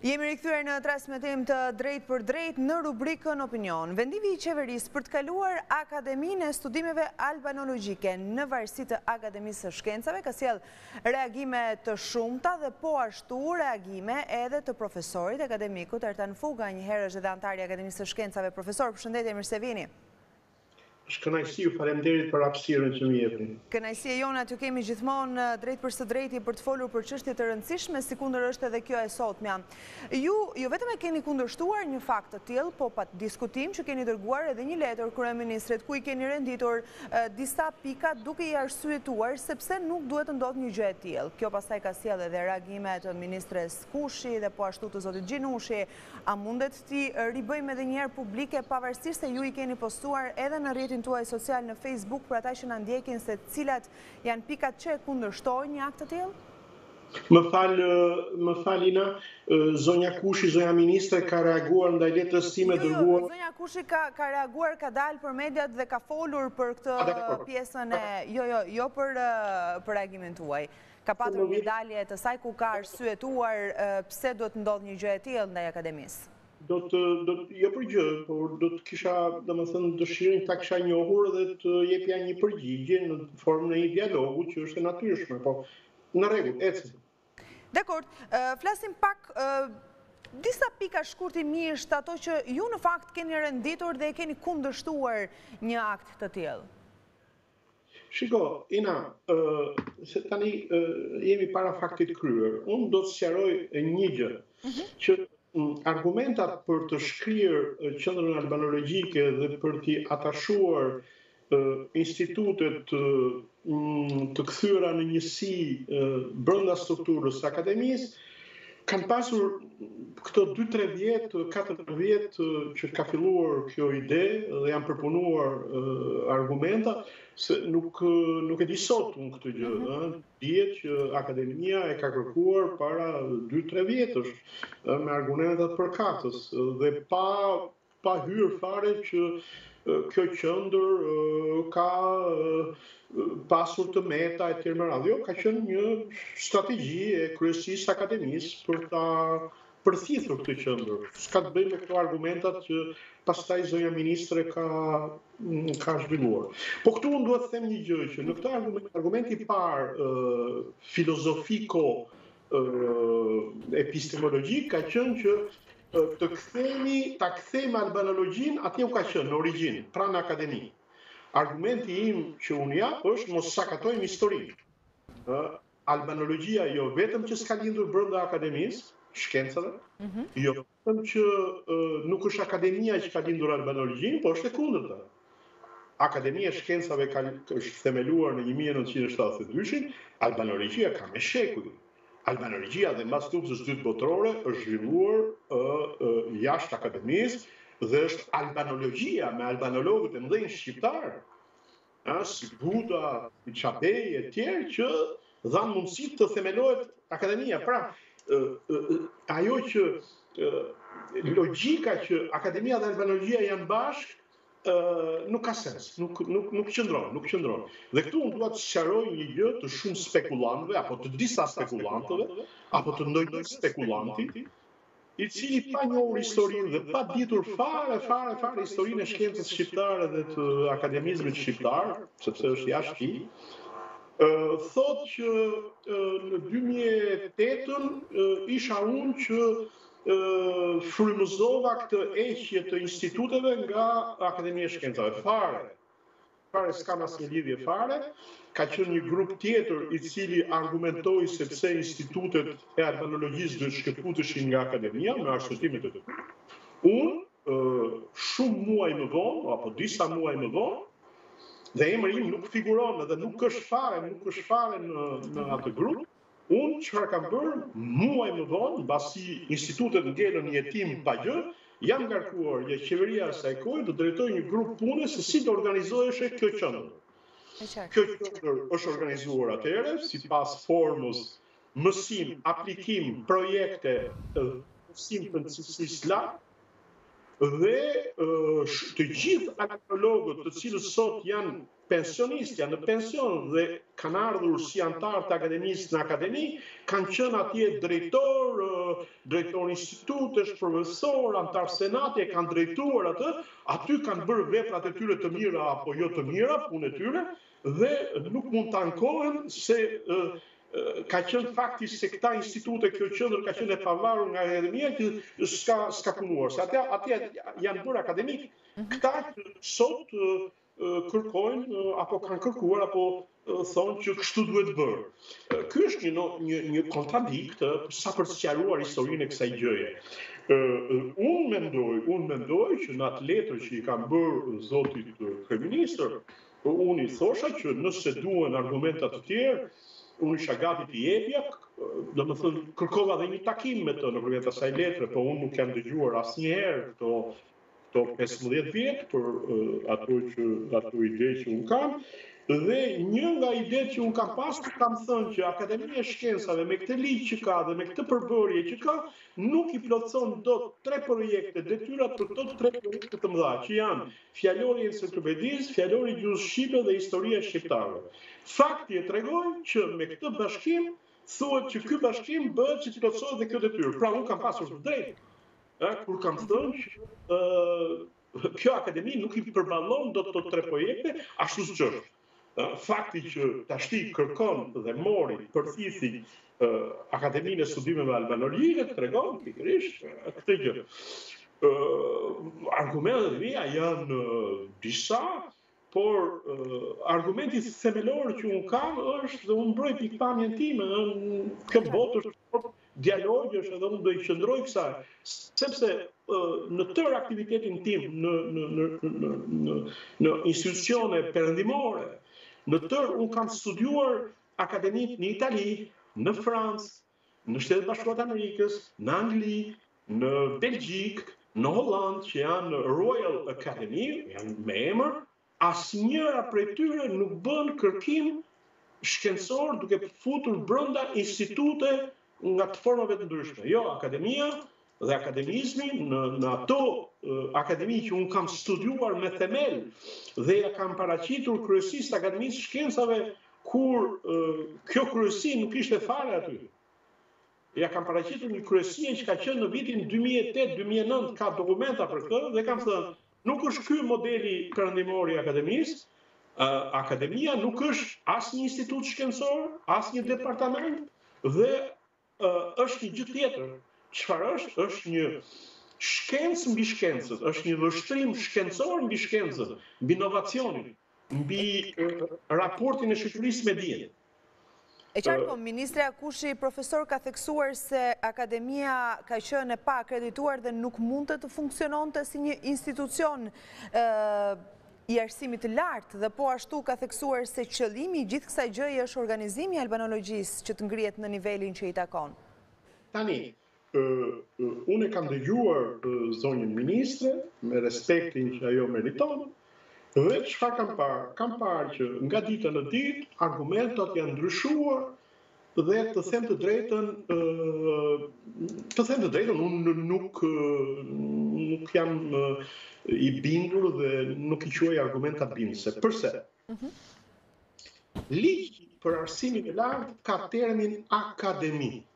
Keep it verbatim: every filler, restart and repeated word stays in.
Jemi rikthyer në transmetim të drejt për drejt në rubrikën Opinion. Vendimi i qeverisë për të kaluar Akademinë e Studimeve Albanologjike në varësi të Akademisë së Shkencave ka sjell reagime të shumta dhe po ashtu reagime edhe të profesorit akademikut Ertan Fuga, një herë është edhe antari i Akademisë së Shkencave. Profesor, përshëndetje, mirë se vini. Shkënaqësi, ju faleminderit për hapësirën që më jepni. Kënaqësia jone aty kemi gjithmonë drejt për së drejti për të folur për çështje të rëndësishme, sikundër është edhe kjo e sotmja. Ju jo vetëm e keni kundërshtuar një fakt të tillë, po pa diskutim që keni dërguar edhe një letër kryeministrit ku i keni renditur uh, disa pika duke i arsyetuar sepse nuk duhet të ndodhë një gjë e tillë. Kjo pastaj ka sjellë edhe reagime të ministres Kushi dhe po ashtu të zotit Gjinushi. A mundet ti ribëjmë edhe një herë publike, pavarësisht se ju i keni postuar edhe në rrjetin tuaj social në Facebook për ata që na ndjekin, se cilat janë pikat që kundërshtojnë një akt të tillë? Më fal, më fal Ina, zonja Kushi, zonja ministre ka reaguar ndaj letrës time dërguar. Jo, zonja Kushi ka ka reaguar, ka dalë për mediat dhe ka folur për këtë pjesën e jo jo jo për për reagimin tuaj. Ka patur një dalje të saj ku ka arsyetuar pse duhet të ndodhë një gjë e tillë ndaj akademisë. Do të, do të, jo për gjë, por do të kisha, domethënë, dëshirën ta kisha njohur dhe të jepja një përgjigje në formën e një dialogu që është e natyrshme, po në rregull, ecim. Dakor, flasim pak disa pika shkurtimisht, ato që ju në fakt keni renditur dhe e keni kundërshtuar një akt të tillë. Shiko, Ina, se tani jemi para faktit kryer. Unë do të sqaroj një gjë, që argumentat për të shkrirë qendrën albanologjike dhe për t'i atashuar institutet të kthyer në njësi brenda strukturës së akademisë kanë pasur këto dy tre vjet, katër vjet që ka filluar kjo ide dhe janë përpunuar argumenta, se nuk nuk e di sot unë këtë gjë, ëh, dihet që akademia e ka kërkuar para dy tre vjetësh me argumentat përkatës dhe pa pa hyrë fare që kjo qendër ka pasur të meta e tjerë me radhë. Jo, ka qenë një strategji e kryesisë së akademisë për ta përthithur këtë qendër. S'ka të bëjë me këto argumentat që pastaj zonja ministre ka ka zhvilluar. Po këtu unë duhet të them një gjë, që në këtë argument, argumenti i parë filozofiko epistemologjik ka qenë që të kthemi, ta kthejmë albanologjin atje u ka qenë në origjinë, pra në akademi. Argumenti im që unë jap është mos sakatojmë historinë. Albanologjia jo vetëm që s'ka lindur brenda akademisë, shkencave, jo vetëm që nuk është akademia që ka lindur albanologjin, po është e kundërta. Akademia e Shkencave ka është themeluar në një mijë e nëntëqind e shtatëdhjetë e dy, albanologjia ka me shekuj. Albanologjia dhe mbas luftës së dytë botërore është zhvilluar jashtë akademisë dhe është albanologjia me albanologët e mëdhenj shqiptar, si Buda, si Çapej e tjerë që dhanë mundësi të themelohet akademia. Pra, ajo që logjika që akademia dhe albanologjia janë bashkë nuk ka sens, nuk nuk nuk qëndron, nuk qëndron. Dhe këtu unë dua të sqaroj një gjë të shumë spekulantëve apo të disa spekulantëve apo të ndonjë spekulanti i cili pa njohur historinë dhe pa ditur fare fare fare historinë e shkencës shqiptare dhe të akademizmit shqiptar, sepse është jashtë tij, thotë që në dy mijë e tetë isha unë që frymëzova këtë heqje të instituteve nga Akademia e Shkencave. Fare. Fare s'kam asnjë lidhje fare. Ka qenë një grup tjetër i cili argumentoi se pse institutet e albanologjisë duhet shkëputeshin nga akademia me arsyetim të tyre. Unë shumë muaj më vonë, apo disa muaj më vonë, dhe emri im nuk figuron dhe nuk është fare, nuk është fare në, në atë grup. Unë çfarë kam bërë, muaj më vonë, mbasi institutet ngelën një jetim pa gjë, jam ngarkuar nga qeveria e asaj kohe të drejtoj një grup pune se si të organizoheshe kjo qendër. Kjo qendër është organizuar atëherë sipas formës mësim, aplikim, projekte, mësim të cilësisë lartë, Dhe të gjithë arkeologët të cilët sot janë pensionistë, janë në pension dhe kanë ardhur si antarë të akademisë në akademi, kanë qenë atje drejtor, drejtor institutesh, profesor, antar senati, e kanë drejtuar atë, aty kanë bërë veprat e tyre të mira apo jo të mira, punë e tyre, dhe nuk mund të ankohen se ka qenë faktisht se këta institute, kjo qendër ka qenë e pavarur nga akademia që s'ka s'ka punuar. Se atje atje janë bërë akademik këta që sot kërkojnë apo kanë kërkuar apo thonë që kështu duhet bërë. Ky është një një një kontradikt sa për të sqaruar historinë e kësaj gjëje. Unë mendoj, unë mendoj që në atë letër që i kanë bërë zotit kryeministër, unë i thosha që nëse duhen argumentat të tjerë, unë isha gati të jepja, do më thënë, kërkova dhe një takim me të në përmjet asaj letre, po unë nuk jam dëgjuar asnjëherë këto këto pesëmbëdhjetë vjet për ato që ato ide që unë kam. Dhe një nga idetë që unë kam pasur, kam thënë që Akademia e Shkencave me këtë ligj që ka dhe me këtë përbërje që ka, nuk i plotëson dot tre projekte, detyrat për këto tre projekte të mëdha, që janë Fjalori i Enciklopedisë, Fjalori i Gjuhës Shqipe dhe Historia e Shqiptarëve. Fakti e tregon që me këtë bashkim thuhet që ky bashkim bëhet që të plotësohet dhe kjo detyrë. Pra unë kam pasur të drejtë, kur kam thënë që kjo akademi nuk i përballon dot të tre projekte, ashtu siç është. Fakti që tashti kërkon dhe mori përfisi Akademinë e Studimeve Albanologjike tregon pikërisht këtë gjë. Argumentet mia janë disa, por argumenti themelor që unë kam është dhe unë mbroj pikpamjen time, kjo botë është dialog, është edhe unë do i qëndroj kësaj, sepse në tërë aktivitetin tim në në në në në institucione perëndimore, në tërë unë kam studiuar akademitë në Itali, në Francë, në Shtetet Bashkuara të Amerikës, në Angli, në Belgjik, në Holland, që janë Royal Academy, janë me emër, asnjëra prej tyre nuk bën kërkim shkencor duke futur brenda institute nga të formave të ndryshme. Jo, akademia dhe akademizmi në, në ato uh, akademi që unë kam studiuar me themel dhe ja kam paraqitur kryesisë të Akademisë së Shkencave kur uh, kjo kryesi nuk ishte fare aty. Ja kam paraqitur një kryesi që ka qenë në vitin dy mijë e tetë dy mijë e nëntë, ka dokumenta për këtë dhe kam thënë, nuk është ky modeli perëndimor i akademisë. Uh, akademia nuk është as një institut shkencor, as një departament dhe uh, është një gjë tjetër. Çfarë është? Është një shkencë mbi shkencët, është një vështrim shkencor mbi shkencët, mbi inovacionin, mbi uh, raportin e shoqërisë me dijen. E qartë po, Ministre Akushi, profesor ka theksuar se akademia ka qenë e pa akredituar dhe nuk mund të funksiononte si një institucion uh, i arsimit të lartë, dhe po ashtu ka theksuar se qëllimi i gjithë kësaj gjëje është organizimi i albanologjisë që të ngrihet në nivelin që i takon. Tani, uh, uh, unë e kam dëgjuar uh, zonjën ministre, me respektin që ajo meriton, dhe çfarë kam parë? Kam parë që nga dita në ditë, argumentat janë ndryshuar dhe të them të drejtën, të them të drejtën, unë nuk, nuk jam i bindur dhe nuk i quaj argumentat bindëse. Përse? Ligji për arsimin e lartë ka termin akademi.